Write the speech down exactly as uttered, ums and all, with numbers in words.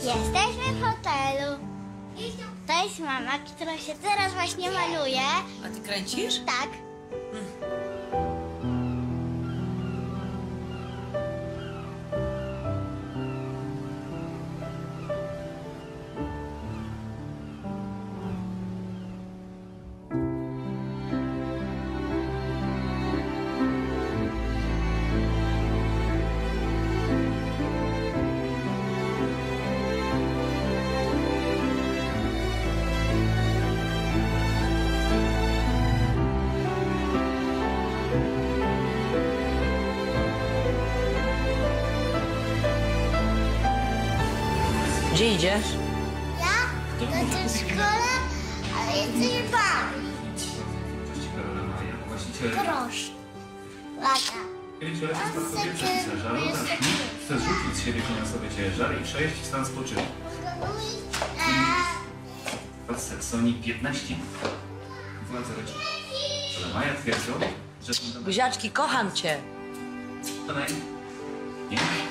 Jesteśmy w hotelu. To jest mama, która się teraz właśnie maluje. A ty kręcisz? Tak. Gdzie idziesz? Ja? Do tej szkole, ale jesteś bawić. Proszę. Lata. Chce zrzucić z siebie finansowy ciężar i przejść w stan spoczynku. Od Saksonii piętnaście minut. Władze rodziny. Ale Maja twierdzą, że... Buziaczki, kocham cię. To naj... Nie?